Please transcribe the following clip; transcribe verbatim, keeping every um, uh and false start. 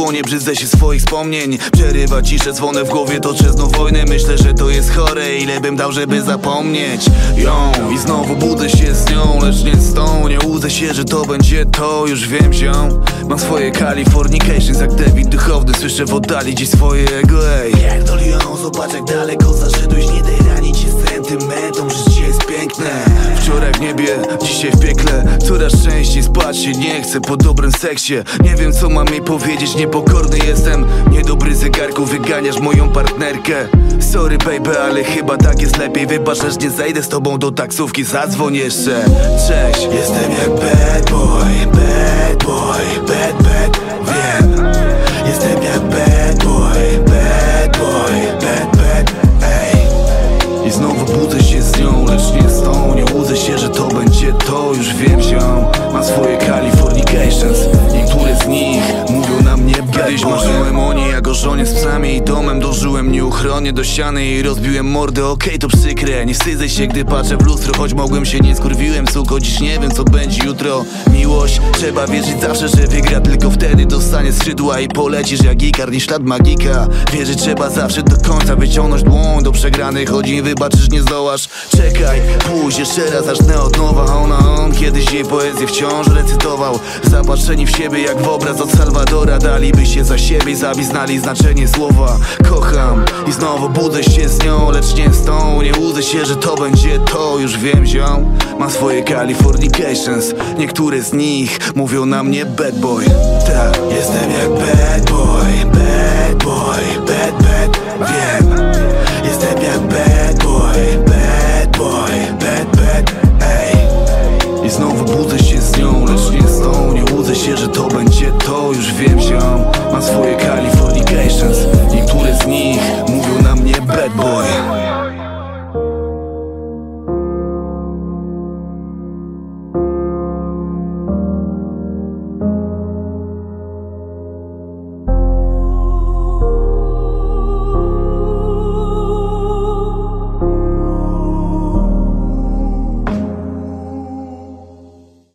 było, nie brzydzę się swoich wspomnień. Przerywa ciszę, dzwonę w głowie, toczę znów wojnę. Myślę, że to jest chore, ile bym dał, żeby zapomnieć ją. I znowu budzę się z nią, lecz nie z tą. Nie łudzę się, że to będzie to, już wiem ziom. Mam swoje Californications jak David duchowny. Słyszę w oddali dziś swoje ego, ej. Pierdol ją, zobacz jak daleko zaszedłeś. Nie daj ranić się sentymentom, życie jest piękne. Wczoraj w niebie, dzisiaj w piekle. Coraz częściej spać się nie chcę po dobrym seksie. Nie wiem co mam jej powiedzieć, niepokorny jestem. Niedobry zegarku, wyganiasz moją partnerkę. Sorry baby, ale chyba tak jest lepiej. Wybacz, lecz nie zejdę z tobą do taksówki. Zadzwoń jeszcze, cześć. Jestem jak bad boy, bad boy, bad, bad, wiem. Jestem jak bad boy, bad boy, bad, bad, ej. I znowu budzę się z nią, lecz nie z tą. Nie łudzę się, że to będzie to, już wiem ziom. Mam swoje Californications, niektóre z nich mówią na mnie bad boy. Kiedyś marzyłem o niej jak o żonie z psami i domem. Dożyłem nieuchronnie do ściany i rozbiłem mordę. Okej, okay, to przykre, nie wstydzę się, gdy patrzę w lustro. Choć mogłem się, nie skurwiłem, suko. Dziś nie wiem co będzie jutro. Miłość, trzeba wierzyć zawsze, że wygra. Tylko wtedy dostanie skrzydła i polecisz jak Ikar, nie ślad magika. Wierzyć trzeba zawsze do końca, wyciągnąć dłoń do przegranych choć wybaczysz, nie zdołasz. Czekaj, pójdź jeszcze raz, zacznę od nowa. A ona, on kiedyś jej poezję wciąż recytował. Zapatrzeni w siebie jak w obraz od Salwadora. Daliby się za siebie i zabi znali znaczenie słowa kocham. I znowu budzę się z nią, lecz nie z tą. Nie łudzę się, że to będzie to, już wiem ziom. Mam swoje Californications, niektóre z nich mówią na mnie bad boy. Tak, jestem jak bad boy, bad boy, bad, bad, wiem. Jestem jak bad boy, bad boy, bad, bad, ej. I znowu budzę się z nią, lecz nie z tą. Nie łudzę się, że to będzie to, już wiem ziom. Mam swoje Californications.